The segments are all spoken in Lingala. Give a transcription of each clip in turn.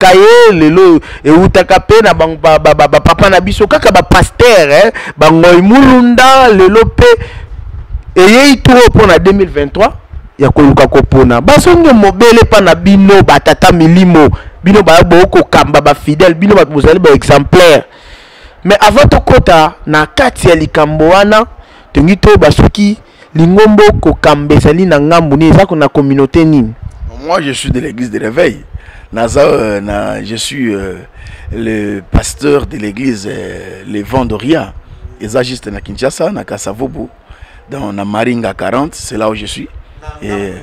kaye lelo eutaka pe na papa na biso kaka ba pasteur bangoy mulunda lelo pe eye ituro pona 2023 ya koluka kopona basonge mobele pa na bino batata milimo bino ba boko kamba ba fidèle bino ba bozali ba exemplaire. Mais avant to kota na kati ya likambo wana tongi to basoki lingombo ko kambesali na ngambu ni za na communauté nini. Moi je suis de l'église de réveil. Je suis le pasteur de l'église Les Vents d'Oria. Et ça juste na Kinshasa na Kasavubu dans na Maringa 40, c'est là où je suis. Et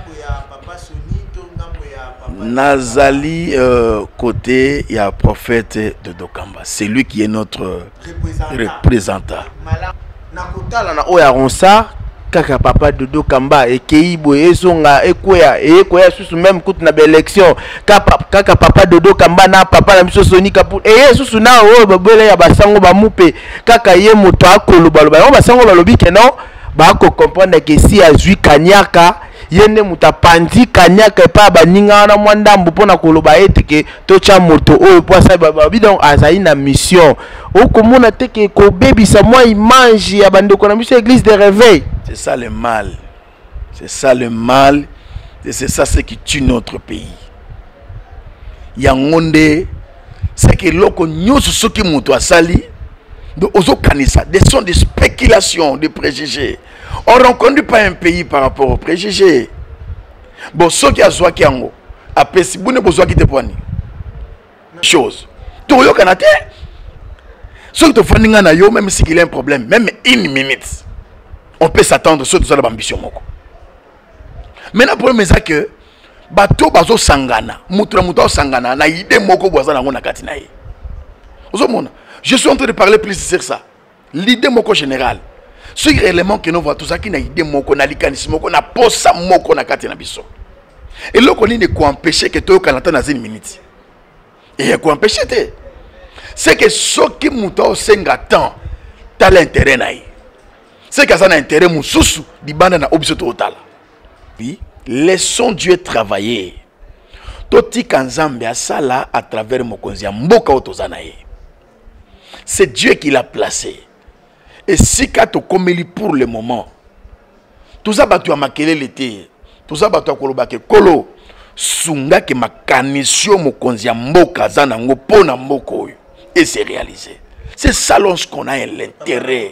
Nazali côté il y a prophète de Dokamba, c'est lui qui est notre représentant. Nakutala na oya ronsa kaka papa de Dokamba et Keibo ezonga ekoya susu même coup na élection kaka papa de Dokamba na papa na biso Soni Kapu et susu na o babele ya basango ba mupe kaka ye moto akoloba loba basango balobi ke non ba ko comprendre que si azui kanyaka yene mutapandi kanyaka pa baninga na mwandambu pona koloba eteke tocha moto oyo poisa babi donc azali na mission okomona teke ko bebisa moi image ya bandeko na biso église de réveil. C'est ça le mal. C'est ça le mal et c'est ça ce qui tue notre pays. Yangonde c'est que loko nyoso soki moto asali de ozo kanisa des sont des spéculations, des préjugés. On ne reconnaît pas un pays par rapport aux préjugés. Bon, ce qui a soit qui ango, après si vous ne besoin qui te poigne. Chose. Tout le Canada. Ce qui te fait na yo même si il a un problème, même une minute, on peut s'attendre sur toute l'ambition moko. Maintenant le problème c'est que bato bazo sangana, mutra sangana na idée moko boza na ngona kati na ye. Je suis en train de parler plus sur ça. L'idée moko générale. Ce élément que nous voyons, tout ça qui n'a idée moko na likanisme moko na posa moko na kati na biso. Et là qu'on ne peut empêcher que toi quand dans une minute. Et qu'on empêcher te. C'est que ce qui muta senga temps t'as l'intérêt naï. C'est que ça a intérêt mususu di banda na obso total. Oui, laissons Dieu travailler. Toti kanzambe asala à travers mokonzi ya mboka otozanaye. C'est Dieu qui l'a placé. Et si kato komeli pour le moment, tout ça batu amakele l'été, tout ça batu akolobake kolo sunga ke makanisio mokonzi ya mboka zana ngo pona mboko et c'est réalisé. C'est ça lorsqu'on a l'intérêt.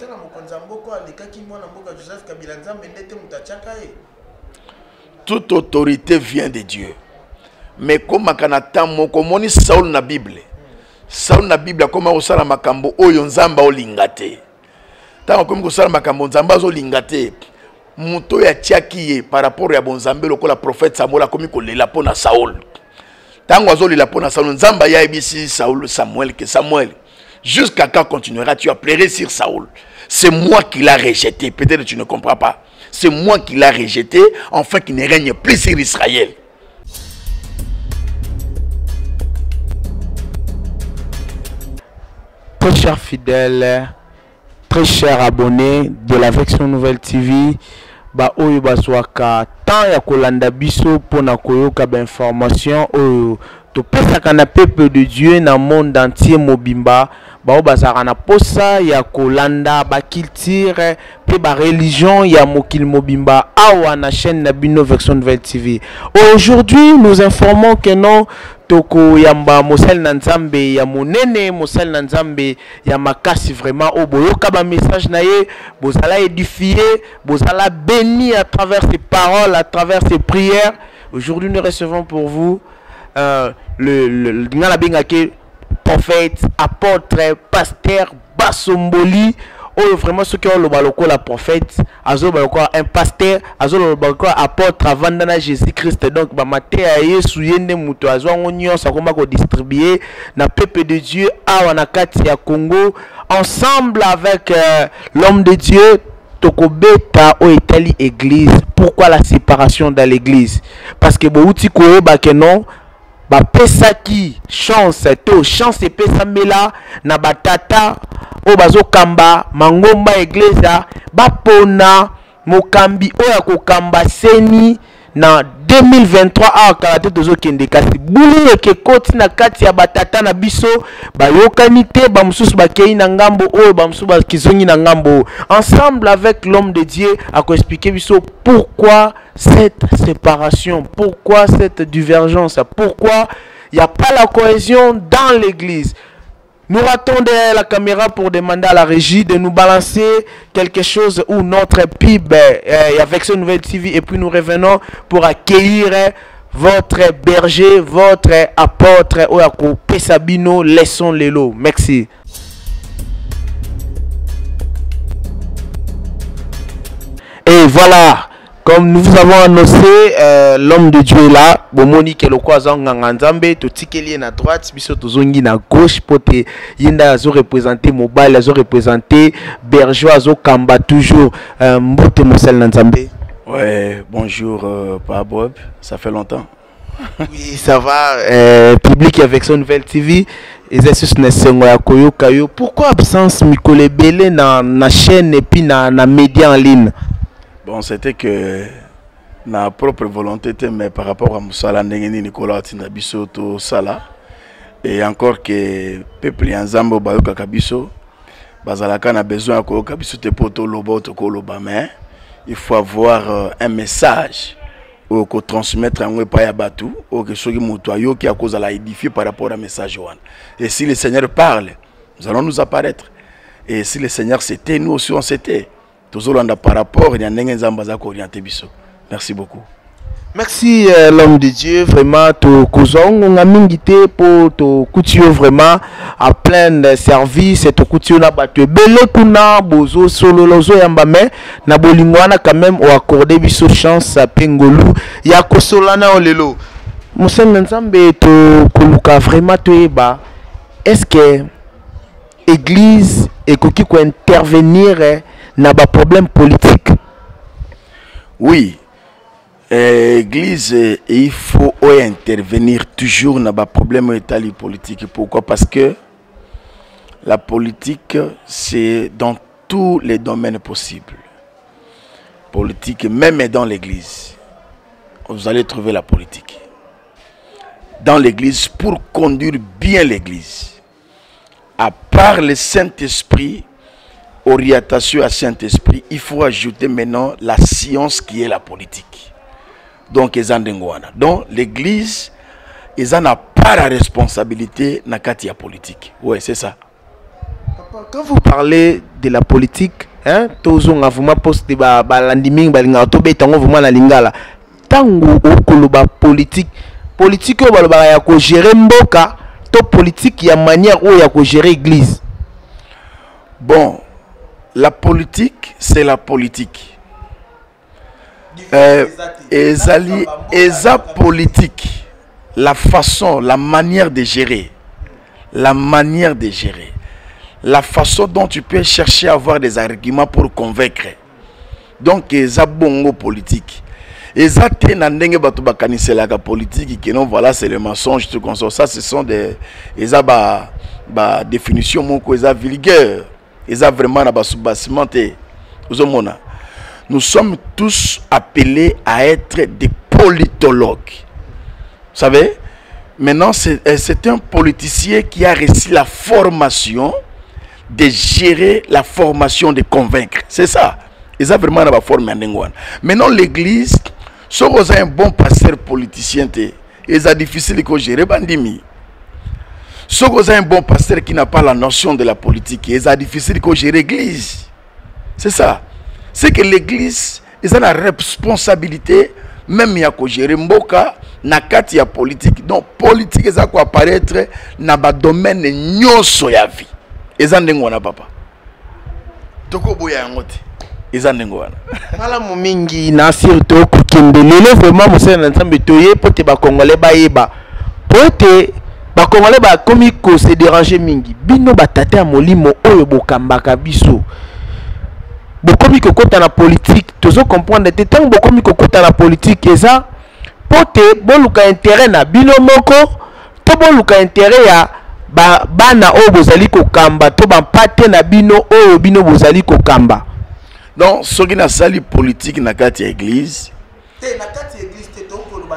Toute autorité vient de Dieu. Mais comme kanata moko moni Saul na Bible. Saul na Bible comme osala makambo oyo nzamba olingate. Tant comme kosala makambo nzamba zo lingate. Muto ya tiaki par rapport ya bonzambe lokola prophète Samuel komi ko lela pona Saul. Tant ozo lela pona Saul nzamba ya ibisi Samuel que Samuel jusqu'à quand continuera tu à pleurer sur Saul. C'est moi qui l'a rejeté. Peut-être que tu ne comprends pas. C'est moi qui l'a rejeté afin qu'il ne règne plus sur Israël. Très chers fidèles, très chers abonnés de la Version Nouvelle TV, ba oyo bazwaka tant ya kolanda biso pona koyoka ba information oyo to pesa kana peuple de Dieu na monde entier mobimba ba bazaka na posa ya kolanda ba culture pe ba religion ya mokil mobimba awa na chaîne na bino Version Nouvelle TV. Aujourd'hui, nous informons que non toko yamba mosel na nzambe ya monene mosel na nzambe ya makasi vraiment o boyoka ba message na ye bozala édifié bozala béni à travers ses paroles à travers ses prières. Aujourd'hui nous recevons pour vous le prophète apôtre pasteur Basomboli. Oh, vraiment, ce qui ont le baloko la prophète, azo baloko un pasteur, azo le baloko apôtre avant dans Jésus-Christ. Donc, bah maté à Yesu yende muto azo onyo ça comment ko distribuer na peuple de Dieu à wanakati ya Congo ensemble avec l'homme de Dieu Tokobeta o Italie église. Pourquoi la séparation dans l'église? Parce que bouti ko ba que non ba pesa ki chance to chance pesa mela na batata o bazo kamba mangomba eglise bapona mokambi oya ko kamba seni na 2023 a kalate tozo kende kasi bulu ke koti na kati ya batata na biso ba yokanite ba mususu ba kei na ngambo o ba mususu ba kizongi na ngambo ensemble avec l'homme de Dieu a ko expliquer biso pourquoi cette séparation, pourquoi cette divergence, pourquoi il n'y a pas la cohésion dans l'église. Nous ratons derrière la caméra pour demander à la régie de nous balancer quelque chose ou notre pub avec ce nouvelle TV et puis nous revenons pour accueillir votre berger, votre apôtre Oyako Pesabino, laissons les lots. Merci. Et voilà. Comme nous vous avons annoncé, l'homme de Dieu est là. Bomoni ke loko azanga nganzambe to tikeli na droite, biso tozongi na gauche pote yinda azo représenter mobile, azo représenter berger, azo kamba toujours mbote mosel na nzambe. Ouais, bonjour Papa Bob, ça fait longtemps. Oui, ça va. Public avec son nouvelle TV. Pourquoi absence Mikole Belé na chaîne et puis na média en ligne? Bon, c'était que na propre volonté, mais par rapport à Moussala Nengeni Nicolas Tinabiso to Sala, et encore que peuple Yanzambo Bayoka Kabiso, Bazalaka a besoin de Kabiso te poto lobo to koloba, mais il faut avoir un message ou que transmettre un webaya batu ou que soki mutoyo qui a cause à la édifier par rapport à message Johan. Et si le Seigneur parle, nous allons nous apparaître. Et si le Seigneur s'était, nous aussi on s'était. Par rapport, il y a orienté biso. Merci beaucoup. Merci l'homme de Dieu, vraiment to kozong on a mingité pour to couture vraiment à plein de services et to couture na batwe bele kuna bozo solo lozo yambame na bolingwana quand même au accorder biso chance à pengolu ya kosolana olelo. Moussen Nzambe to koluka vraiment to eba. Est-ce que église et koki ko intervenir n'a pas problème politique? Oui, l'église, il faut intervenir toujours n'a pas problème politique. Pourquoi? Parce que la politique, c'est dans tous les domaines possibles. Politique, même dans l'église, vous allez trouver la politique. Dans l'église, pour conduire bien l'église, à part le Saint-Esprit, orientation à Saint-Esprit, il faut ajouter maintenant la science qui est la politique. Donc, l'église, ils n'ont pas la responsabilité dans la politique. Oui, c'est ça. Quand vous parlez de la politique, hein, politique gérer mboka, politique y a manière où il y a gérer l'église. Bon, la politique, c'est la politique. Eza politique, la façon, la manière de gérer. La manière de gérer. La façon dont tu peux chercher à avoir des arguments pour convaincre. Donc, eza bongo politique. Eza te na ndenge batu bakanise la politique qui non voilà c'est le mensonge tout comme ça ce sont des eza ba définition moko eza vulgaire. Ils ont vraiment nous sommes tous appelés à être des politologues. Vous savez, maintenant c'est un politicien qui a reçu la formation de gérer la formation de convaincre. C'est ça. Ils ont vraiment la formation. Maintenant l'église, si vous avez un bon pasteur politicien, ils ont difficile de gérer bandimi. Si vous avez un bon pasteur qui n'a pas la notion de la politique, c'est difficile de gérer l'église. C'est ça. C'est que l'église, ils ont la responsabilité, même à gérer mboka, na kati ya politique. Donc, politique, ils ont apparaître dans le domaine de nyoso ya vie. Ils ont n'engwana papa. Toko boya yangote. Ils ont n'engwana. Mala mumingi na sirto kukende lelo vraiment monsieur Nzambe toye pote ba congolais ba yeba. Pote ba congolais ba komi ko se déranger mingi bino batata molimo oyo bokambaka biso bokomi kokota na politique tozo comprendre te tant bokomi kokota na politique eza pote boluka intérêt na bino moko to boluka intérêt ya bana oyo bozali kokamba to bampate na bino oyo bino bozali kokamba. Donc soki na sali politique na kati ya église te na kati ya église te to ko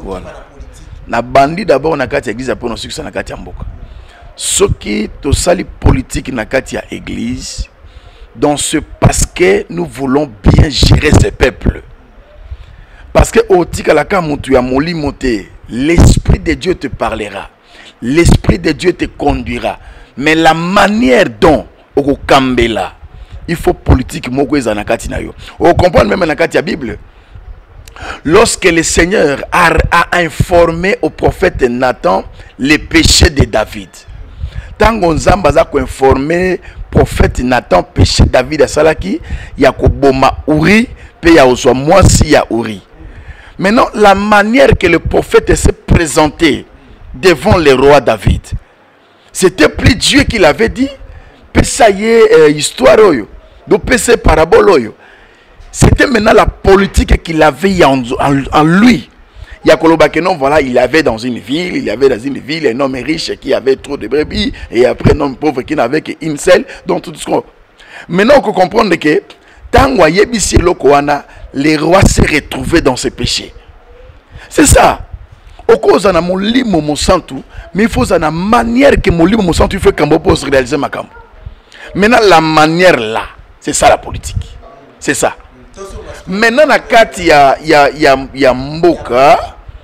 wana. Na bandi d'abord na kati ya église pour nos succès na kati ya mboka. Soki to sali politique na kati ya église dans ce parce que nous voulons bien gérer ce peuple. Parce que au tika la ka mutu ya moli moté, l'esprit de Dieu te parlera. L'esprit de Dieu te conduira. Mais la manière dont au kambela, il faut politique moko ezana kati na yo. On comprend même na kati ya Bible. Lorsque le Seigneur a informé au prophète Nathan les péchés de David. Tant qu'on zambaza ko informé prophète Nathan péché David à Salaki, yakoboma Uri, pe ya oswa mwasi ya Uri. Maintenant, la manière que le prophète s'est présenté devant le roi David, c'était plus Dieu qui l'avait dit. Ça y est, histoire oyo. Donc, c'est parabole oyo. C'était maintenant la politique qu'il avait en lui. Il y a que non, voilà, il avait dans une ville, un homme riche qui avait trop de brebis, et après un homme pauvre qui n'avait qu'une seule. Donc, tout ce qu'on. Maintenant, on peut comprendre que tant les rois s'est retrouvé dans ses péchés. C'est ça. Au cause de mon limo mon santu, mais il faut une manière que mon limo mon santu il faut qu'on puisse réaliser ma camp. Maintenant la manière là, c'est ça la politique. C'est ça. Maintenant na kati ya mboka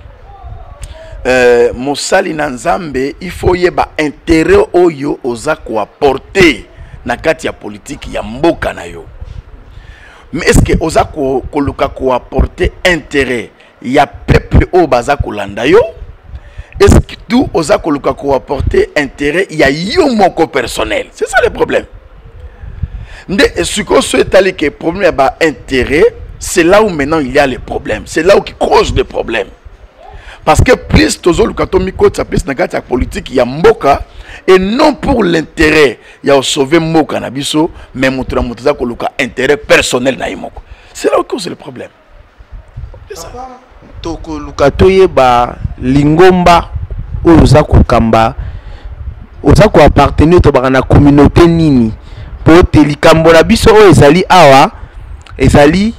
mosali na nzambe il faut yeba intérêt oyo oza ko apporter na kati ya politique ya mboka na yo. Mais est-ce que oza ko luka ko apporter intérêt ya peuple au baza kolanda yo? Est-ce que tout oza ko luka ko apporter intérêt ya yo moko personnel? C'est ça le problème. Ce qu'on souhaite aller que problème ba intérêt, c'est là où maintenant il y a les problèmes. C'est là où qui cause des problèmes. Parce que plus tozo luka to miko tsa plus na kati ya politique ya mboka et non pour l'intérêt ya sauver mboka na biso mais mutra mutaza ko luka intérêt personnel na imoko. C'est là où cause le problème. C'est ça. Toko luka toyeba lingomba oza ko kamba oza ko appartenir to bana communauté nini po te likambo na biso o ezali awa ezali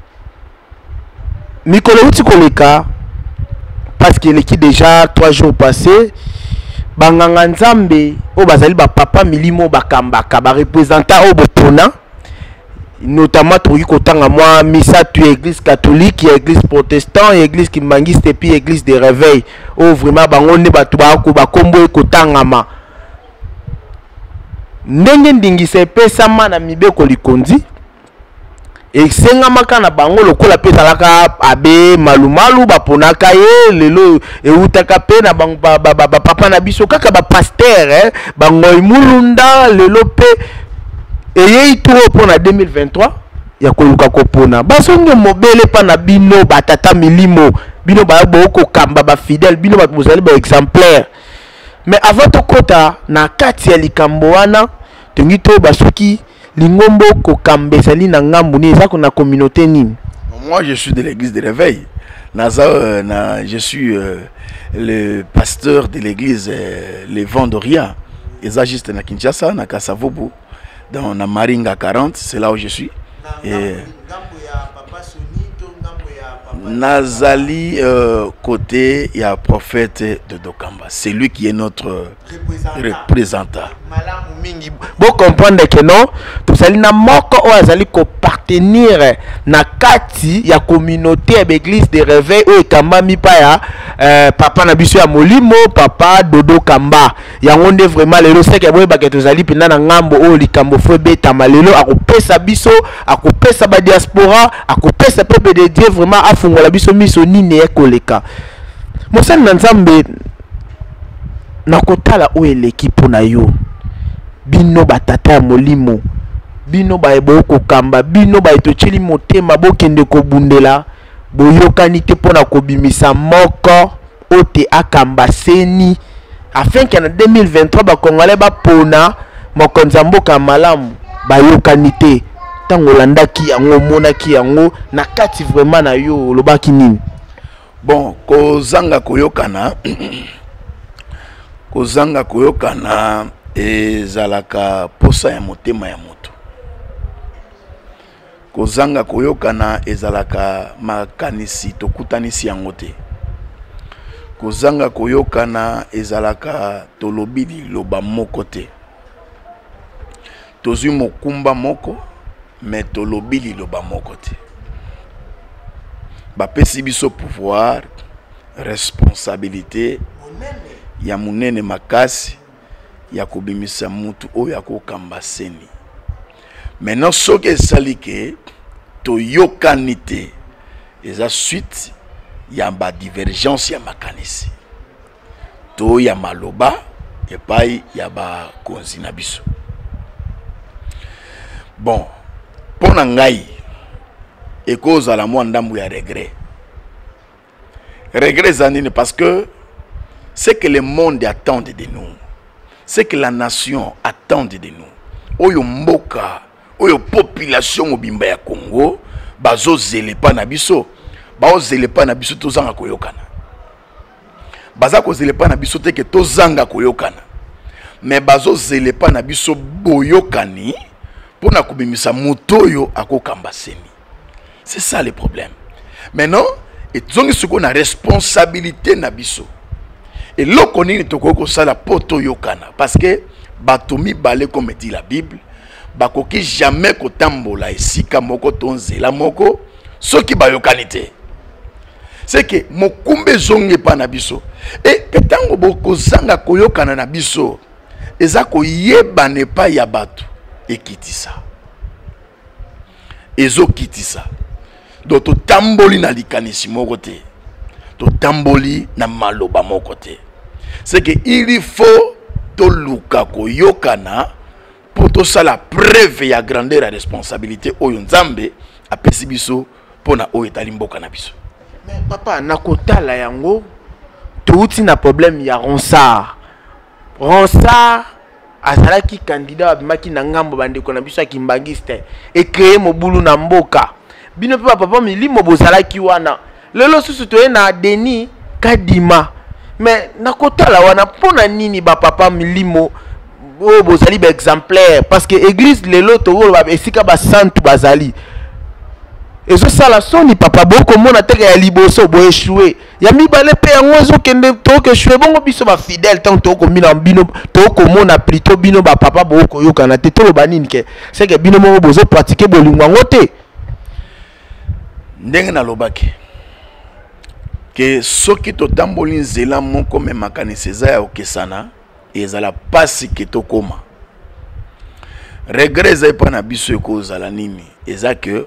mikolo uti koleka parce qu'il est déjà 3 jours passés banganga nzambe o bazali ba papa milimo bakambaka ba représentant o botona notamment toki kotanga moi misa tu église catholique et église protestant et église kimbangiste et puis église de réveil o vraiment bango ne batu ba ko ba kombo ekotangama ndenge ndingisa epesama na mibeko likonzi esengama kana bango lokola pe talaka abe malumalu baponaka ye lelo eutaka pe na bango papa na biso kaka ba pasteur bango imulunda lelo pe eye ituro pona 2023 ya koluka kopona basonge mobele pa na bino batata milimo bino ba boko kamba ba fidèle bino ba bozali ba exemplaire. Mais avant to kota na kati ya likambo wana tongito basuki lingombo ko kambe sali na ngambu ni ezako na communauté nini? Moi je suis de l'église de réveil. Je suis le pasteur de l'église Les Vents d'Orient. Et ça juste na Kinshasa, na Kasavobu, dans na Maringa 40, c'est là où je suis. Et Nazali côté il y a prophète de Dokamba, c'est lui qui est notre représentant. Bon comprendre que non tout ça na moko o azali ko partenir na kati ya communauté ya église de réveil o ekamba mi pa ya papa na biso ya molimo papa Dodo Kamba yango nde vraiment lelo seke ya boye baketo zali pina na ngambo o likambo fo beta malelo akopesa biso akopesa ba diaspora akopesa peuple de Dieu vraiment afungola biso miso nini ekoleka mosani na nzambe na kotala o eleki pona yo bino batata ya molimo bino baebo ko kamba bino baetocheli motema bokende ko bundela boyokani te pona kobimisa moko ote akamba seni afin que en 2023 ba congolais ba pona mokonza mboka malamu bayokani te tango landaki yango monaki yango na kati vraiment na yo lobaki nini? Bon kozanga koyokana kozanga koyokana ezalaka posa ya motema ya moto. Kozanga koyokana ezalaka makanisi tokutanisi yango te. kozanga koyokana ezalaka tolobi liloba moko te. Tozwi mokumba moko mais tolobi liloba moko te. Bapesi biso pouvoir, responsabilité ya munene makasi ya kobimisa mutu oyo akokamba seni. Maintenant soki esali ke toyokani te eza suite ya ba divergence ya makanisi to ya maloba epai ya ba konzi na biso. Bon, pona ngai ekozala mwa ndambu ya regret. Regret zanini parce que ce que le monde attend de nous, ce que la nation attend de nous, oyo mboka, oyo population mobimba ya Congo, bazo zelepa na biso, bao zelepa na biso tozanga koyokana. Baza ko zelepa na biso te ke tozanga koyokana. Mais bazo zelepa na biso boyokani pona kubimisa mutoyo akokamba seni. C'est ça le problème. Maintenant, et zongi suko na responsabilité na biso. Et loko nini tokoko sala poto yokana parce que batomi balé comme dit la Bible, bakoki jamais kotambola esika moko tonzela moko soki bayokanité. C'est que mokumbe zongi pa na biso et petango boko zanga koyokana na biso eza koyeba ne pa ya bato ekitisa. Ezo kitisa. Donc to tamboli na likanisi moko te. To tamboli na maloba moko te. C'est que il faut to luka koyokana pour to sala preuve ya grandeur et responsabilité oyo nzambe apesi biso pona oyo etali mboka na biso. Mais papa nakotala yango touti na problème ya Ronsard. Ronsard azalaki candidat abimaki na ngambo bandeko na biso akimbangiste et créer mobulu na mboka. Bino pe papa milimo bozalaki wana. Lelo susu toye na Denis Kadima. Mais nakotala wana pona nini ba papa milimo o bozali ba exemplaire parce que église lelo to ba esika ba santu bazali. Ezo sala soni papa boko mona teke ya liboso bo échouer. Ya mibale pe yango zo kende to ke échouer bongo biso ba fidèle tant to ko mina bino to ko mona plutôt bino ba papa boko yokana te to ba nini ke c'est que bino mo bozo pratiquer bolingo ngote. Ndenge na lobaki que soki to tamboli nzela moko me makanisi eza ya okesana ezala pasi ke tokoma. Regret eza epa na biso ekozala nini eza ke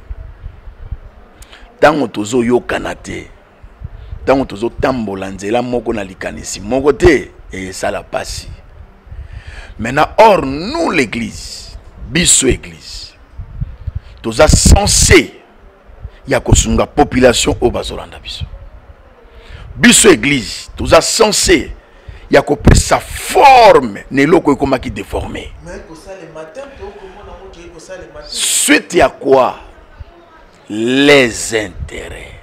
tango tozo yokana te, tango tozo tambola nzela moko na likanisi moko te ezala pasi. Maintenant or nous l'église biso église toza censé ya kosunga population au bazolanda biso. Biso église, tous a censé ya kopesa forme ne loko ekomaki déformé. Suite à quoi? Les intérêts.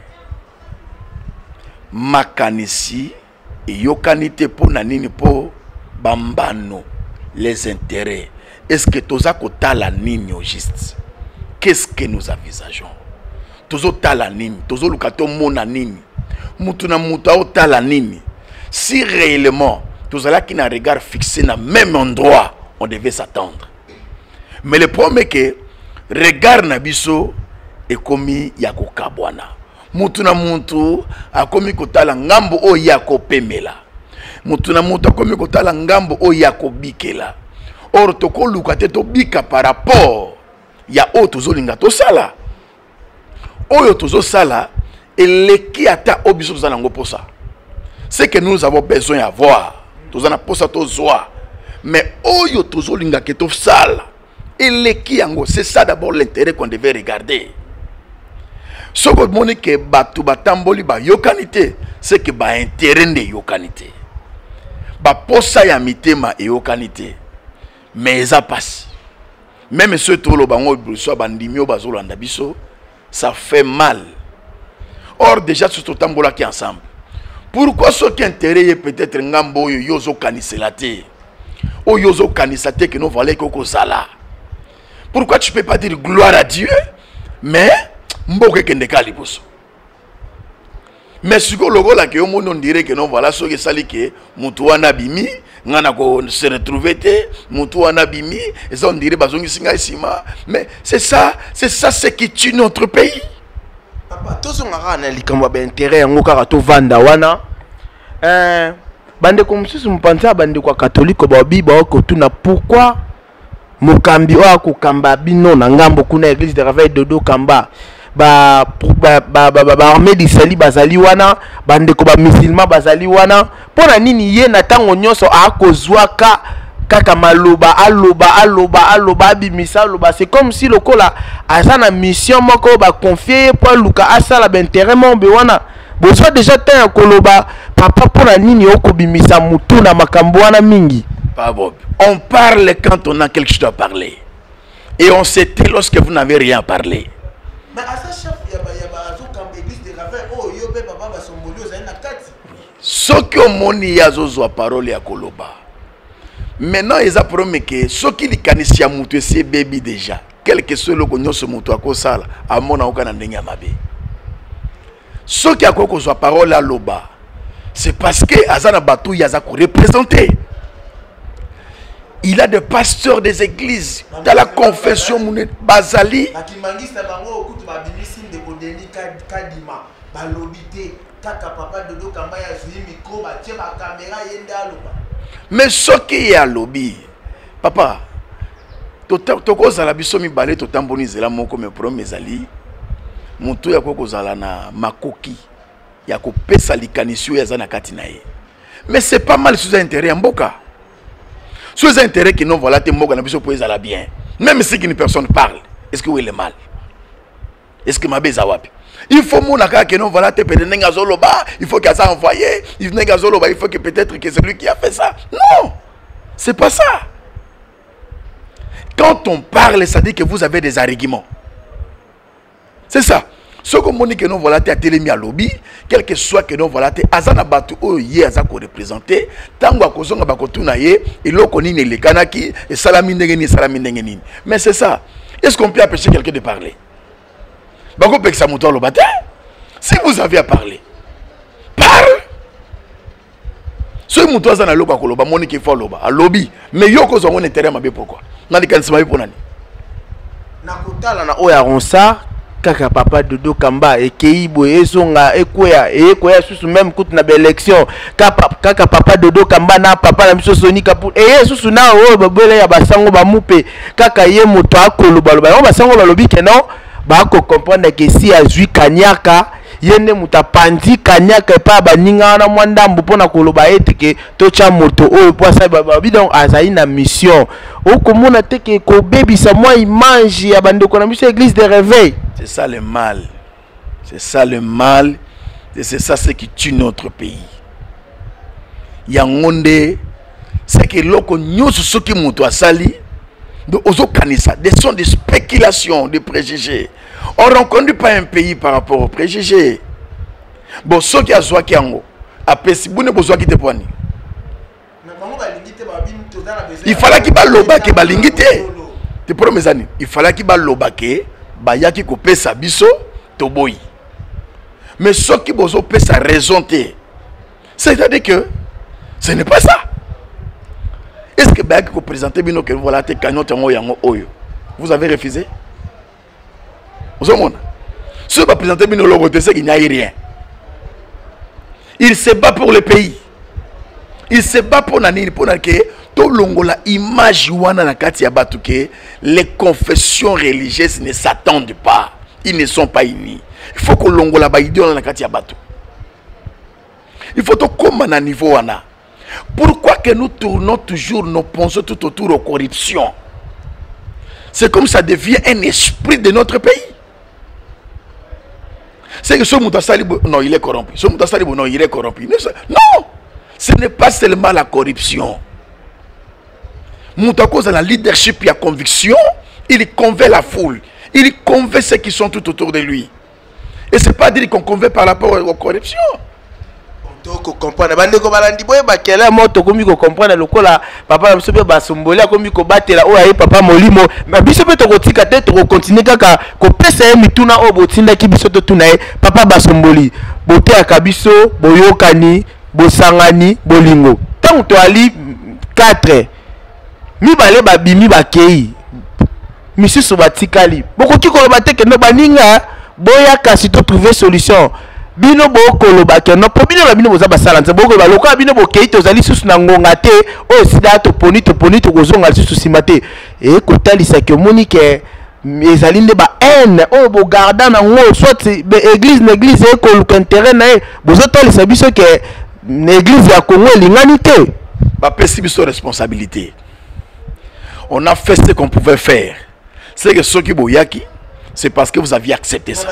Makanisi et yokanite po nanini po bambano. Les intérêts. Est-ce que tous a kotala nini au juste? Qu'est-ce que nous envisageons? Tozo tala nini, tozo lukato mona nini, mutuna muta o tala nini. Si réellement tozala qui na regard fixé na même endroit, on devait s'attendre. Mais le problème est que regard na biso ekomi yako kabwana. Mutuna muntu akomi kotala ngambo o yako pemela. Mutuna mutu akomi kotala ngambo o yako bikela. Or toko lukate to bika par rapport ya o tozo linga to sala. Oyo tozo sala eleki ata obiso tozana ngo posa. C'est que nous avons besoin d'avoir. Tozana posa tozoa. Mais oyo tozo linga ke to sala eleki yango, c'est ça d'abord l'intérêt qu'on devait regarder. Ce que moni ke batu batamboli ba yokanite, c'est que ba intérêt de yokanite. Ba posa ya mitema e yokanite. Mais ça passe. Même ceux tolo bango so bandimio bazolanda biso, ça fait mal. Or déjà sur tout tambola qui ensemble. Pourquoi ce qui intérêt peut-être ngambo yozo kaniselate? O yozo kanisate que nous valait koko sala. Pourquoi tu peux pas dire gloire à Dieu mais mboke kendeka liboso? Mais si le logo là que on dirait que non voilà ce que ça dit que mutuana bimi ngana ko se retrouver te mutuana bimi et ça on dirait bazongi singa sima mais c'est ça ce qui tue notre pays. Papa tous on a na likambo ba intérêt ngo kaka to vanda wana bande comme si on pensait bande kwa catholique ba biba ko tuna pourquoi mokambi o akokamba bino na ngambo kuna église de réveil dodo kamba ba armée d'Israël bazali wana bande ko ba musulman bazali wana pona nini ye na tango nyonso akozwaka kaka maloba aloba bimisa aloba c'est comme si lokola azana mission moko ba confier pour luka asala ba intérêt mombe wana bozo déjà tant koloba papa pona nini okobimisa mutu na makambo wana mingi. Pas bon. On parle quand on a quelque chose à parler et on se tait lorsque vous n'avez rien à parler. Mais à ça chef il y a comme église de Ravin oh yo be baba ba somboli ozali na kati ce que moni yazo parole ya koloba maintenant ils a promis que ce qui likanisi ya mutu c'est baby déjà quel que soit le gonyo ce mutu akosala amona okana ndenya mabe ce qui akoko zo parole ya loba c'est parce que azana batu yaza ko représenter. Il a des pasteurs des églises dans la confession Bazali. Mais ce qui est à lobby, papa, toko zala biso mi balé to tambonize la moko me pro mezali. Mutu ya koko zala na makoki ya ko pesa likanisio ya zana kati na ye. Mais c'est pas mal sous intérêt mboka. Sous les intérêts qui n'ont voilà tes mots qu'on a besoin pour les bien. Même si une personne parle, est-ce que oui le mal? Est-ce que ma bezawapi? Il faut mon accord que non voilà tes pédénenga zoloba. Il faut qu'il ça envoyé. Il venait gazoloba. Il faut que peut-être que c'est lui qui a fait ça. Non, c'est pas ça. Quand on parle, ça dit que vous avez des arguments. C'est ça. Ce que mon que non voilà tes télémi à lobby, quel que soit que non voilà tes azana batu o ye azako représenter, tango akozonga bakotuna ye, et l'okoni ne le kanaki, et salami ndengeni. Mais c'est ça. Est-ce qu'on peut empêcher quelqu'un de parler? Bako pek sa mouton lo bate. Si vous avez à parler, parle. Ce mouton azana loba koloba moni ki fo loba, a lobby, mais yo ko zo mon intérêt mabe pourquoi? Nani kan sima pour nani? Na kotala na oya ronsa kaka papa dodo kamba ekeibo ezonga ekoya susu même kutu na élection kaka papa dodo kamba na papa na biso sonika pour susu na o babele ya basango ba mupe kaka ye moto akoloba loba ba basango balobi ke non ba ko comprendre que si azui kanyaka yende mutapandi kanyaka pa baninga na mwandambu pona koloba etike tocha moto o poisa babi donc azai na mission okomona teke ko bebisa moi image ya bandeko na biso église de réveil. C'est ça le mal. C'est ça le mal. Et c'est ça ce qui tue notre pays. Yangonde, c'est que l'oko nyonso soki muto asali, de ozo kanisa, des sont des spéculations, des préjugés. On ne reconnaît pas un pays par rapport aux préjugés. Bon, ceux qui a zoa ki yango, apesi bune bozoa ki te poani. Il fallait qu'il baloba ke balingite. Te promets ani. Il fallait qu'il baloba ke bayaki ko pesa biso toboyi. Mais ce qui bozo pesa raison te. C'est-à-dire que ce n'est pas ça. Est-ce que bayaki ko présenter bino que voilà te kanyo tango yango oyo. Vous avez refusé? Vous avez ce qui va présenter bino logo te c'est qu'il n'y a rien. Il se bat pour le pays. Il se bat pour nani pour que to longola image wana na kati ya batuke les confessions religieuses ne s'attendent pas. Ils ne sont pas unis. Il faut que longola ba idole na kati ya batu. Il faut to comme na niveau wana. Pourquoi que nous tournons toujours nos pensées tout autour de la corruption? C'est comme ça devient un esprit de notre pays. C'est que ce Moutasali, non, il est corrompu. Ce Moutasali, non, il est corrompu. Non, ce n'est pas seulement la corruption. Moutako a la leadership, il y a conviction, il convainc la foule, il convainc ceux qui sont tout autour de lui. Et ce n'est pas dire qu'on convainc par rapport à la corruption. toko comprendre bande ko balandi boye bakela moto komi ko comprendre lokola papa biso pe basomboli akomi ko batela o aye papa molimo mais biso pe to kotika te to continuer kaka ko pesa mituna o botinda ki biso to tuna papa basomboli bote akabiso boyokani bosangani bolingo tant to ali 4 mi bale babimi bakei misusu batikali bokoki koloba te kendo baninga boya kasi to trouver solution bino bokoloba kendo po bino bino boza basala nze bokoloba lokola bino bokei tozali susu na ngonga te o sida to poni to kozonga susu simate e kotalisa ke moni ke ezali nde ba haine o bo garda na ngo soit église na église e koluka intérêt na e bozotolisa biso ke l'église ya Congo elingani te ba pesi biso responsabilité. On a fait ce qu'on pouvait faire. C'est que ceux qui boyaki, c'est parce que vous aviez accepté ça.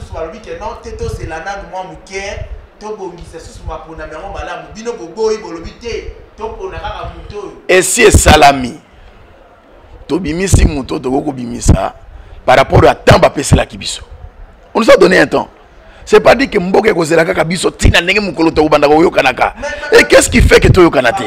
Et si salami, to bimisi muto to go bimisa par rapport à temps ba pesi la kibiso. On nous a donné un temps. C'est pas dit que mboke ko zela kaka biso tina ndenge mukolo to banda ko yokanaka. Et qu'est-ce qui fait que to yokanate?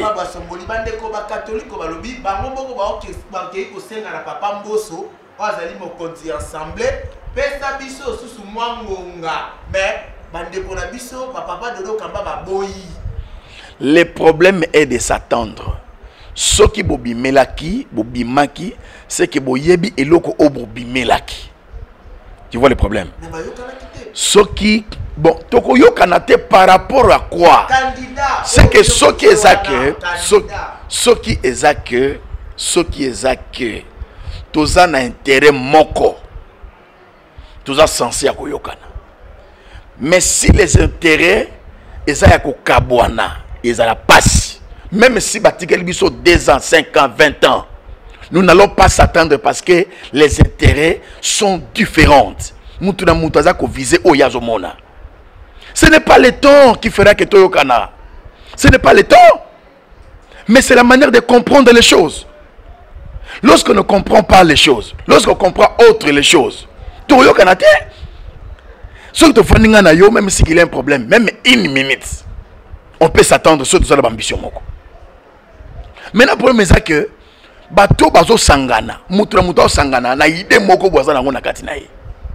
Le problème est de s'attendre. Ce qui bobimelaki, bobimaki, c'est que boyebi eloko obobimelaki. Tu vois le problème? Ce qui, bon, toko yokanate par rapport à quoi? C'est que ce qui est à que, ce qui est à que, ce qui est à que, tous en intérêt moko, tous en censé à koyokana. Mais si les intérêts, ils ont à kabwana, ils ont la passe. Même si batikel biso 2 ans, 5 ans, 20 ans, nous n'allons pas s'attendre parce que les intérêts sont différents. Ce n'est pas le temps qui fera que Toyokana. Ce n'est pas le temps. Mais c'est la manière de comprendre les choses. Lorsqu'on ne comprend pas les choses, lorsqu'on comprend autre les choses, Toyokana te. Sauf que même s'il y a un problème, même 1 minute, on peut s'attendre sur toute l'ambition. Maintenant, le problème c'est que bato bazo sangana, mutra sangana, na idée moko boazana ngona katina ye.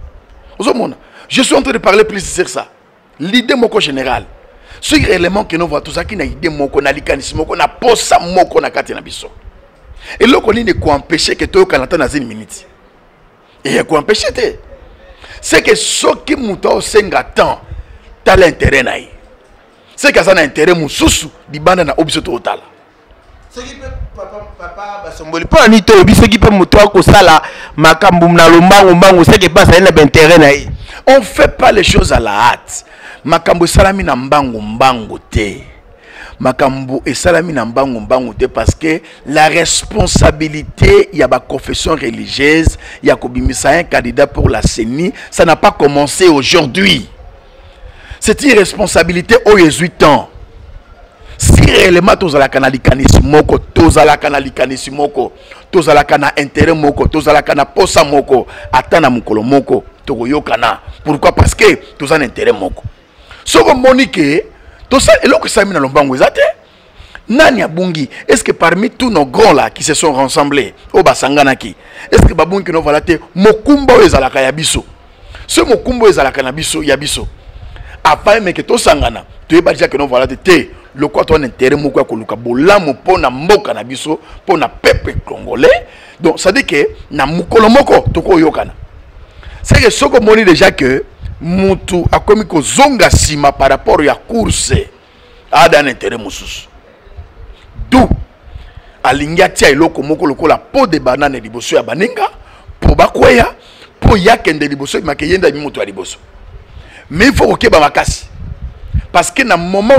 Je suis en train de parler plus sur ça. L'idée moko générale. Ce élément que nous voyons tout ça qui na idée moko na likanisme moko na posa moko na katina biso. Et là qu'on ne quoi empêcher que toi kanata na 1 minute. Et quoi empêcher te. C'est que ce qui muta senga temps t'as l'intérêt naï. C'est que ça na intérêt mususu di banda na obiso total. Ce qui peut papa basomboli pas ni to biso qui peut muta ko sala makambu na lombango mbango c'est que pas ça na intérêt naï. On ne fait pas les choses à la hâte. Makambo salami na mbango mbango te. Makambo et salami na mbango mbango te parce que la responsabilité, il y a ma confession religieuse, il y a kobimisa un candidat pour la CENI, ça n'a pas commencé aujourd'hui. C'est une responsabilité aux 18 ans. Si réellement tozala kana likanisi moko, tozala kana likanisi moko, tozala kana intérêt moko, tozala kana posa moko, atana mukolo moko, toko yokana. Pourquoi? Parce que tozala un intérêt moko. Soko monique, tosa eloko sami na lombango ezate. Nani abungi? Est-ce que parmi tous nos grands là qui se sont rassemblés au basanganaki, est-ce que babungi no valate mokumba ezalaka ya biso? Ce mokumba ezalaka na biso ya biso. Après mais que to sangana, tu es pas déjà que non voilà te le quoi ton intérêt moko ko luka bolamu pona mboka na biso pona peuple congolais. Donc ça dit que na mukolo moko to ko yokana. C'est que ce que moni déjà que mutu a commis ko zonga sima par rapport ya course a d'un intérêt mususu. D'où alingatia eloko moko lokola po de banane liboso ya baninga po bakweya po yakende liboso makeyenda mutu ya liboso. Mais il faut que makasi. Parce que dans le moment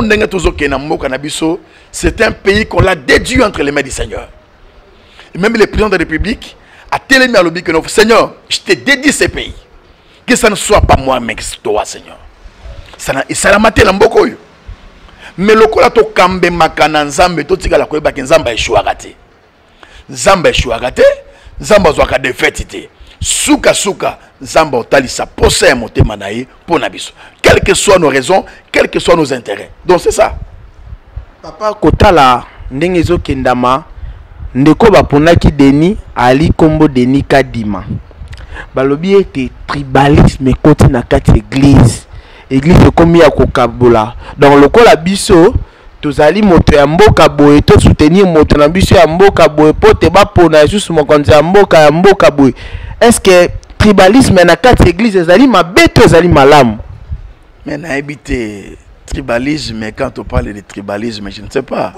où c'est un pays qu'on l'a déduit entre les mains du Seigneur. Et même le président de la République a télé à l'objet que nous, Seigneur, je te dédie ce pays. Que ça ne soit pas moi, mais que c'est toi, Seigneur. Ça n'a maté l'amboko. Mais le kola to kambe makana nzambe to tika la koyeba ke nzamba eshuagate. Nzamba eshuagate, nzamba zwaka defetite. Souka souka, Zamba otalisa posa ya motema na ye pour na biso. Quelles que soient nos raisons, quels que soient nos intérêts. Donc c'est ça. Papa kotala ndenge ezokendama ndeko baponaki Denis ali kombo Denis Kadima. Balobi ete tribalisme ekoti na kati église. Église ekomi ya kokabola. Donc lokola biso tozali moto ya mboka boye to soutenir moto na biso ya mboka boye po te bapona juste mokonzi ya mboka boye. Est-ce que tribalisme na kati église ezali mabe to ezali malamu? Mais na habité tribalisme, quand on parle de tribalisme, je ne sais pas.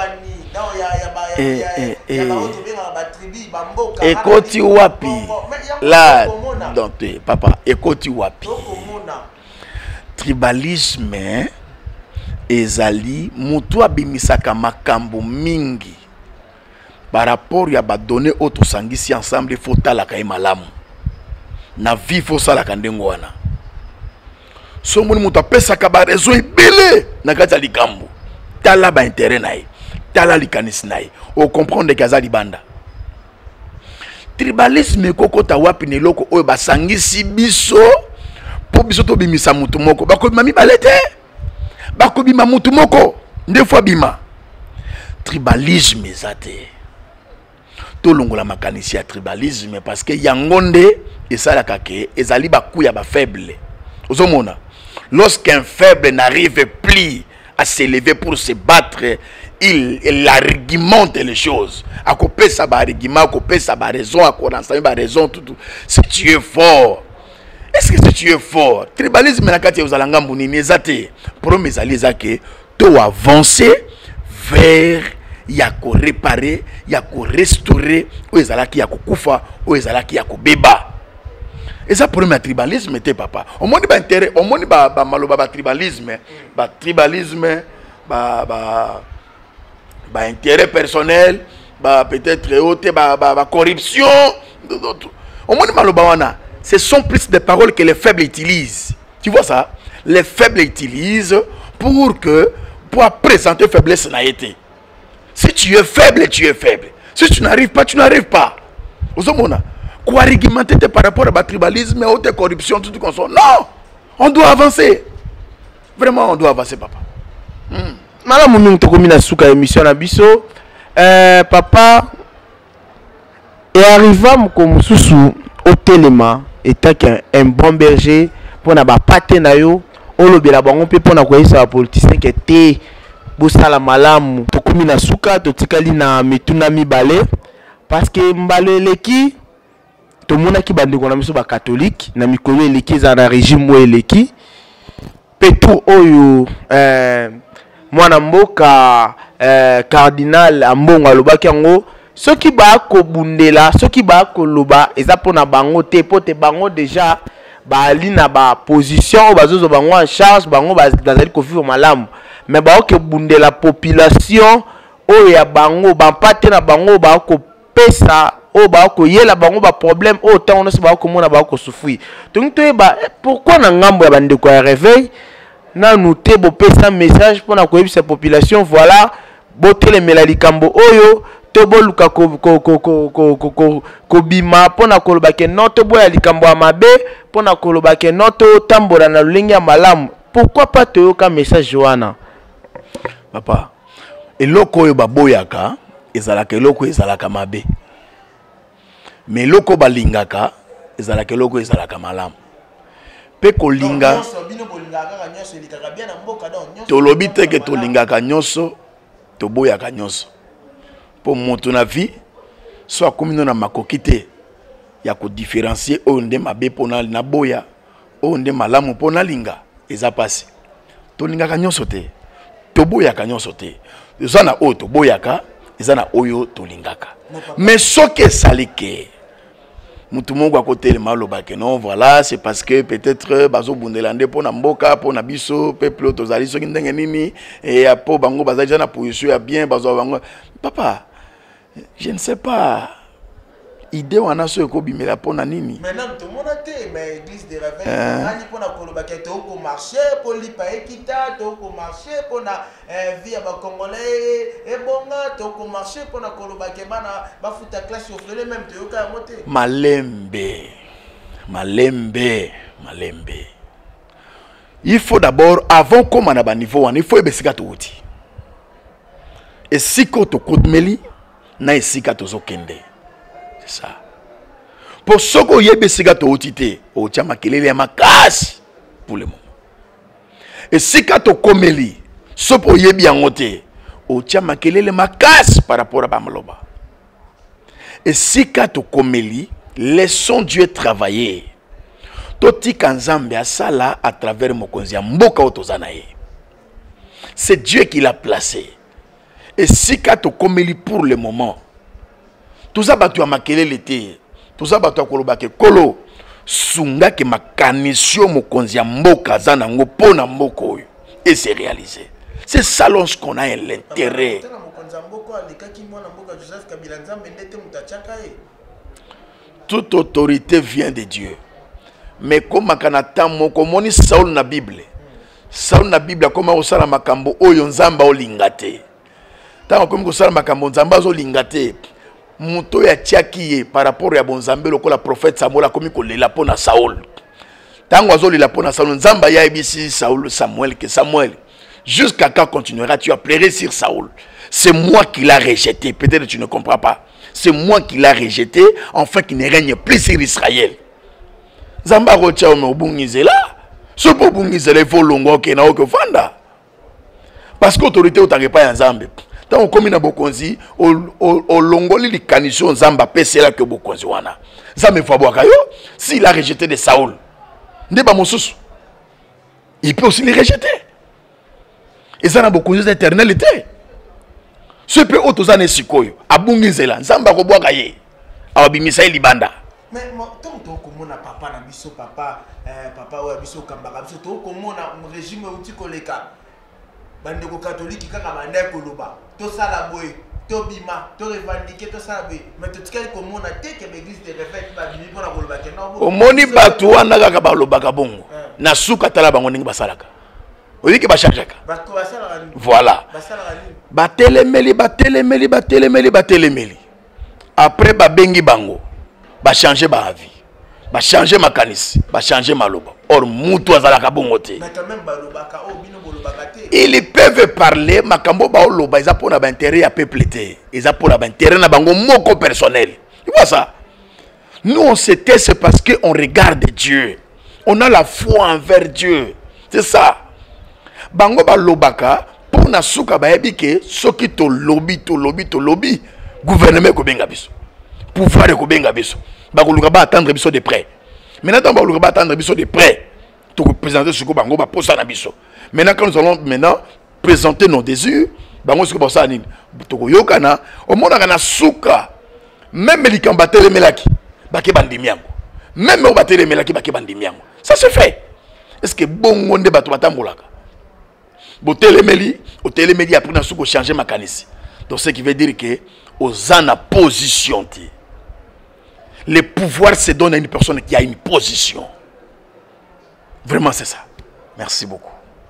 Ekoti wapi là donc papa ekoti wapi tribalisme ezali mutu abimisaka makambo mingi par rapport ya ba donner autre sangisi ensemble faut talaka e malamu na vie faut sala kandengo wana so moni mutu apesaka ba raison ebele na kati ya likambo tala ba intérêt na ye tala likanisi na ye o comprendre que azali banda tribalisme kokota wapi ne loko oyo basangisi biso po biso to bimisa mutu moko bakobima mibale te bakobima mutu moko nde fois bima tribalisme ezate to longola makanisi ya tribalisme parce que yangonde esalaka ke ezali bakuya ba faible ozomona lorsqu'un faible n'arrive plus à s'élever pour se battre, il argumente les choses. À couper sa argument, à couper sa raison, à couper sa raison, tout. Si tu es fort, est-ce que si tu es fort, tribalisme na kati ya uzalanga mbunini ezate, promis alizake, to avancer vers ya ko réparer, ya ko restaurer, ou ezalaki ya kukufa, ou ezalaki ya kubeba. Et ça pour le tribalisme était papa. Au moins ba intérêt, au moins ba maloba ba tribalisme, intérêt personnel, peut-être haute ba corruption. Au moins maloba wana, ce sont plus des paroles que les faibles utilisent. Tu vois ça? Les faibles utilisent pour présenter faiblesse na été. Si tu es faible, tu es faible. Si tu n'arrives pas, tu n'arrives pas. Ozomona. Quoi argumenter par rapport à tribalisme, haute corruption, tout comme ça. Non, on doit avancer. Vraiment, on doit avancer, papa. Madame Mouming Tokomina Souka émission à Bisso. Papa, et arriva comme sous au téléma, étant qu'un bon berger, pour n'a pas pâté na yo, on le bela bangon pe pour n'a quoi ça politicien qui était bosala malamu. Tokomina Souka, totikali na metunami balé, parce que mbale leki. Tout le monde qui bande qu'on a mis sur ba catholique na mikolo eleki za na régime mo eleki petu oyo mwana mboka cardinal ambongo alobaki yango soki ba ko bundela soki ba ko loba eza pona bango te pote bango déjà ba ali na ba position bazozo bango en charge bango bazali ko vivre malamu mais ba ko bundela population oyo ya bango ba pate na bango ba ko pesa o ba ko yela bango ba problème autant on se ba ko mona ba ko souffrir donc to ba pourquoi na ngambo ya bande ko réveil na nous te bo pesa message pour na ko yebisa population voilà botele melalikambo oyo to boluka ko bima pour na ko lobake noto boya likambo ya mabe pour na ko lobake noto tambola na lulingi ya malamu pourquoi pas to yoka message wana papa eloko oyo baboyaka ezalaka eloko ezalaka mabe mais loko balingaka ezalaka loko ezalaka malamu pe kolinga tolobi te ke tolingaka nyonso toboyaka nyonso po moto na vie so akomino na makoki te ya ko différencier oyo nde mabe pona na boya oyo nde malamu pona linga eza pasi tolingaka nyonso te toboyaka nyonso te eza na oyo toboyaka eza na oyo tolingaka mais soki esalike mutu moko akote le malo bake non voilà c'est parce que peut-être bazo bundelande pona mboka pona biso peuple tozali soki ndenge nini et apo bango bazali na position ya bien bazo bango papa je ne sais pas idée wana so ko bimela pona nini maintenant tout le monde a été mais église de réveil ani pona koloba ke to ko marcher pour lipa ekita to ko marcher pona vie ba congolais et bonga to ko marcher pona koloba ke bana ba futa classe ofrele même to yoka moté malembe Malembe. Il faut d'abord, avant comme on a un niveau, il faut ébesika to outi. Et si ko to kodmeli, na esika to zokende. C'est ça. Pour ce qu'on y ébesika to outi, o tia makelele ya makasi pour le moment. Et si ka to komeli, ce pour y bien ngote, o tia makelele makasi par rapport à bamaloba. Et si ka to komeli, laissons Dieu travailler. Toti kanzambe asala à travers mokonzi ya mboka otozanaye. C'est Dieu qui l'a placé. Et si kato komeli pour le moment, tout ça batu amakele l'été, tout ça batu akolobake kolo sunga ke makanisio mokonzi ya mboka zana ngo pona mboko oyo. Et c'est réalisé. C'est ça lorsqu'on a l'intérêt. Toute autorité vient de Dieu. Mais comme makanata moko moni Saul na Bible. Saul na Bible comme osala makambo oyo nzamba olingate. Tant comme osala makambo nzamba olingate. Muto ya tiaki par rapport ya bonzambe lokola prophète Samuel comme ko lela pona Saul. Tango azoli pona Saul nzamba ya ibisi Samuel que Samuel. Jusqu'à quand continuera tu à pleurer sur Saul? C'est moi qui l'a rejeté. Peut-être que tu ne comprends pas. C'est moi qui l'a rejeté afin qu'il ne règne plus sur Israël. Zamba rocha o bungizela so po bungizela il faut longo ke na o fanda parce que autorité o tarepa ya nzambe tant comme na bokonzi o longoli likanisho nzamba pesela ke bokonzi wana nzambe fwa bwaka yo s'il a rejeté de Saul ndeba mosusu il peut aussi les rejeter et ça na bokonzi d'éternalité ce peut otozane sikoyo abungizela nzamba ko bwaka ye awabimisa libanda. Mais tant que tu as papa na biso papa ou biso kambaka biso to komona régime outi koleka bande ko catholique kaka bande koloba to sala boy to bima to revendiquer to sala boy mais to tikali komona te que l'église de réveil ba bimi pona koloba ke na o moni batu wana kaka ba lobaka bongo na suka tala bango ningi basalaka oyi ke ba chargeka batu basala ni voilà batelemeli après ba bengi bango ba changer ba vie ba changer makanisi ba changer maloba or mutu azalaka bongo te mais quand même balobaka o bino bolobaka te ils peuvent parler makambo ba oloba ils a pour na intérêt à peuple te ils a pour na intérêt na bango moko personnel tu vois ça nous on se tait c'est parce que on regarde Dieu on a la foi envers Dieu c'est ça bango ba lobaka pour na suka ba yebike soki to lobby gouvernement ko benga biso pouvoir de Kobenga biso ba koluka ba attendre biso de près maintenant ba koluka ba attendre biso de près to présenter ce ko bango ba posa na biso maintenant quand nous allons présenter nos désirs bango ce ko bossa nini to ko yokana o mona kana suka même likamba telemelaki ba ke bandimiango même o ba telemelaki ba ke bandimiango ça se fait est-ce que bongo nde bato batambolaka bo telemeli o telemeli après na suko changer makanisi donc ce qui veut dire que aux en position. Le pouvoir se donne à une personne qui a une position. Vraiment, c'est ça. Merci beaucoup.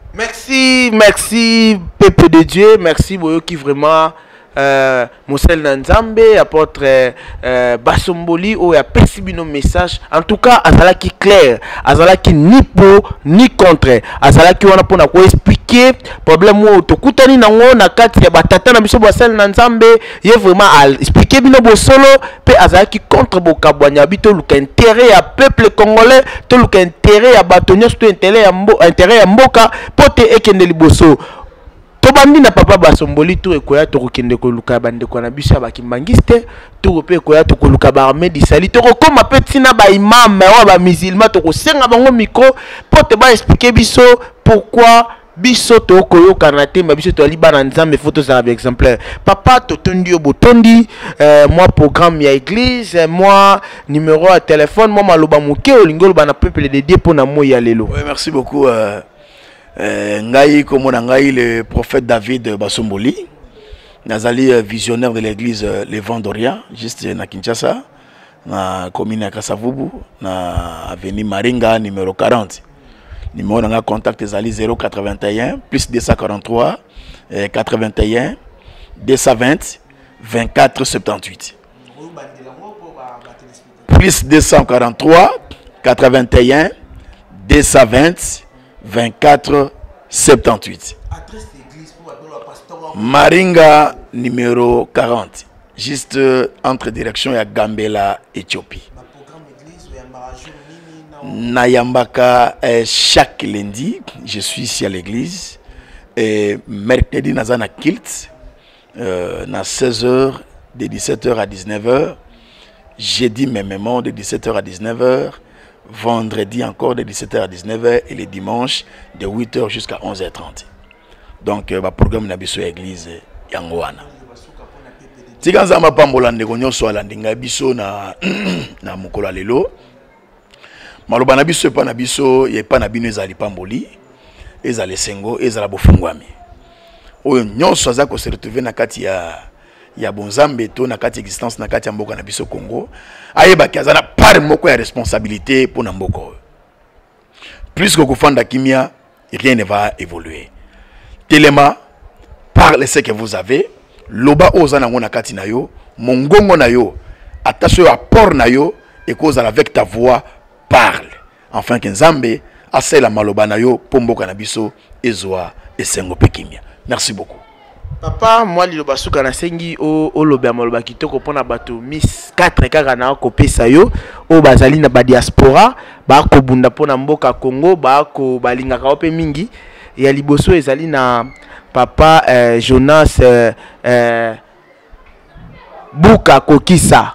Merci, peuple de Dieu. Merci, Boyo, qui vraiment Moussel Nanzambe, apôtre Basomboli, ou a perçu nos messages. En tout cas, Azala qui clair, Azala qui ni pour ni contre, Azala qui on a pour expliquer problème où to kutani na ngo na kati ya batata na biso Moussel Nanzambe, il vraiment à expliquer bino bo solo, pe Azala qui contre bokabwanya bito luka intérêt à peuple congolais, to luka intérêt à batonya, to intérêt à mboka, pote ekende liboso. Tobandi na papa Basomboli to ekoya to kokende ko luka bande ko na biso ba kimbangiste to pe ekoya to ko luka ba armée disali to ko koma petina ba imam wa ba musulman to ko senga bango micro pour te ba expliquer biso pourquoi biso to ko yo kanate ma biso to liba na nzambe photo ça avec exemplaire papa to tondi obotondi moi programme ya église moi numéro à téléphone moi maloba muke olingolo bana peuple de Dieu pour na moya lelo. Oui, merci beaucoup. Ngai comme Ngai le prophète David Basomboli nazali visionnaire de l'église Levant d'Orient juste na Kinshasa na commune ya Kasavubu na avenue Maringa numéro 40 numéro na contact ezali 081 plus 243 81 220 24 78 plus 243 81 220 24 78. Adresse l'église pour le pasteur Maringa numéro 40. Juste entre direction ya Gambela, Éthiopie. Nayambaka chaque lundi, je suis ici à l'église. Et mercredi, Nazana Kilt, na 16h, de 17h à 19h. Jeudi, même de 17h à 19h. Vendredi, encore de 17h à 19h. Et les dimanches, de 8h jusqu'à 11h30. Donc, le programme Nabiso Église Yangoana. Tika nzamba pambola ndeko nyonso alandinga biso na mukolo lelo. Maloba na biso epa na biso yepa na bino ezali pamboli, ezali sengo, ezala bofungwami. Oyo nyonso aza ko se retrouver na kati ya bonzambe to na kati existence na kati ya mboka na biso Congo, ayeba ki azana part moko ya responsabilité pour na mboko. Plus que kufanda kimia, rien ne va évoluer. Telema, parlez ce que vous avez. Loba ozana ngona kati na yo, mongongo na yo, attention à apport na yo, et cause avec ta voix, parle. Enfin que Nzambe, asela maloba na yo, pombo kanabiso, ezwa, esengo pekimia. Merci beaucoup. Papa, moi liloba suka na sengi o loba maloba kitoko pona bato Miss 4 kaka na ko pesa yo, o bazali na ba diaspora, ba ko bunda pona mboka Congo, ba ko balinga ka ope mingi, ya liboso ezali na Papa Jonas Buka Kokisa.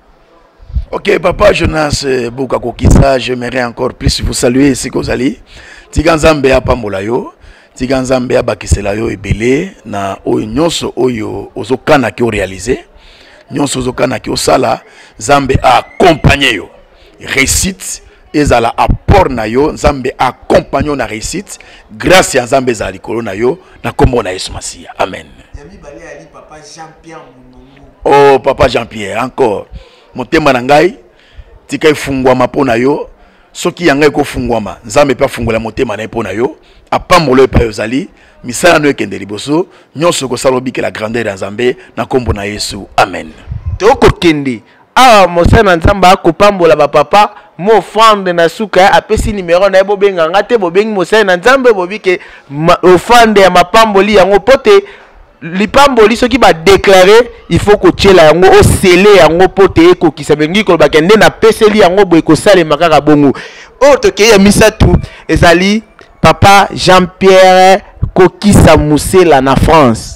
Ok, Papa Jonas Buka Kokisa, j'aimerais encore plus vous saluer ici que vous allez. Tiganzambe a pambolayo, Tiganzambe a bakiselayo ebele, na oyo nyonso oyo ozokana ki o réaliser, nyonso ozokana ki o sala, Zambe a accompagné yo. Réussite. Ezala apport na yo, Nzambe accompagne na réussite grâce à Nzambe za likolo na yo na kombo na Yesu Masia. Amen. Papa Jean-Pierre Munungu. Oh Papa Jean-Pierre encore. Motema na ngai tika ifungwama pona yo, soki yanga ko fungwama, Nzambe pa fungola motema na pona yo, apambolo pa yo zali, misala no ekende liboso, nyonso ko salobi ke la grandeur ya Nzambe na kombo na Yesu. Amen. Toko kende. Ah, Mosana Nzamba akopambola ba papa mo fande na suka apesi numéro na ebo benga ngate bo bengi Mosana Nzamba bobi ke ofande ya mapamboli yango pote lipamboli soki ba déclarer il faut ko tchela yango o sceller yango pote ko kisabengi ko bakende na peseli yango boy ko sale makaka bongo o toke ya misatu ezali Papa Jean-Pierre Kokisa Musela na France.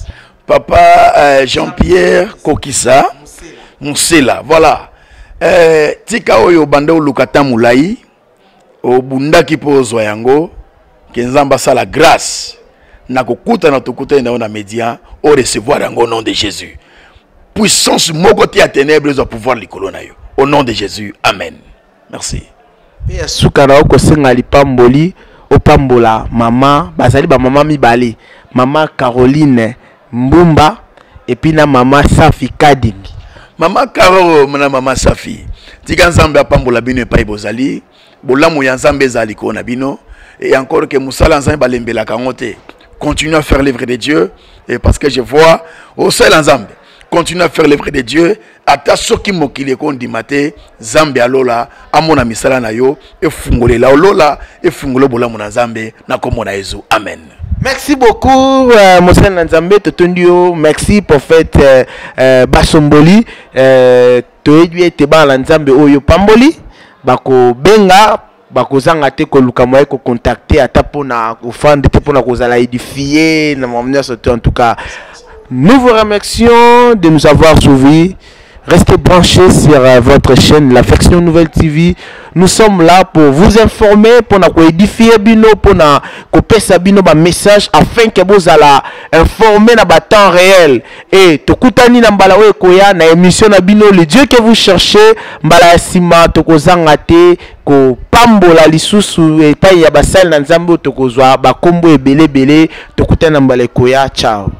Papa Jean-Pierre Kokisa Musela, voilà. Tika oyo bande olukata mulai obundaki po ozwa yango kenzamba sala grâce na kokuta na tokuta na ona média o recevoir yango au nom de Jésus. Puissance moko ti a ténèbres doit pouvoir likolo na yo. Au nom de Jésus. Amen. Merci. Pe sukara ko senga lipamboli opambola mama bazali ba mama mibale. Mama Caroline Mbumba et puis na mama Safi Kadingi. Mama Karo mna mama Safi. Tika Nzambe apambola bino epai bozali, bolamu ya Nzambe ezali ko na bino et encore que musala Nzambe balembela kangote. Continue à faire l'œuvre de Dieu et parce que je vois au seul Nzambe. Continue à faire l'œuvre de Dieu. Ata soki mokile ko ndimate Nzambe alola amona misala na yo e fungolela olola e fungolo bolamu na Nzambe na kombo na Yesu. Amen. Merci beaucoup, Mosana Nzambe, Totondio. Merci pour fait Basomboli. Toedue te ba Nzambe oyo pamboli. Bako benga, bako zanga te ko lukamoye ko contacter atapo na ko fande te pona ko zala édifier na momnya soto en tout cas. Nous vous remercions de nous avoir suivis. Restez branchés sur votre chaîne L'Affection Nouvelle TV. Nous sommes là pour vous informer, pour nous édifier bino, pour nous passer bino ba message afin que vous allez informer na ba temps réel. Et tokutani na mbala we koya na émission na bino le Dieu que vous cherchez mbala sima tokozanga te ko pambola lisusu et pa ya basal na Nzambe tokozwa ba kombo ebele bele tokutana mbala koya. Ciao.